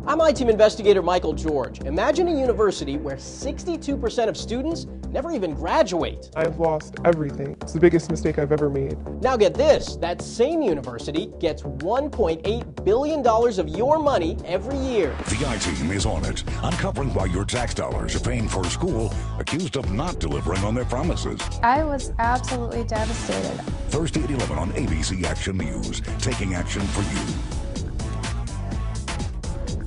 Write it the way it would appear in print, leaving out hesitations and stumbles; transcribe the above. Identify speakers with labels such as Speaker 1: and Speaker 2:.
Speaker 1: I'm I-Team investigator Michael George. Imagine a university where 62% of students never even graduate.
Speaker 2: I've lost everything. It's the biggest mistake I've ever made.
Speaker 1: Now get this, that same university gets $1.8 billion of your money every year.
Speaker 3: The I-Team is on it, uncovering why your tax dollars are paying for a school accused of not delivering on their promises.
Speaker 4: I was absolutely devastated.
Speaker 3: Thursday at 11 on ABC Action News, taking action for you.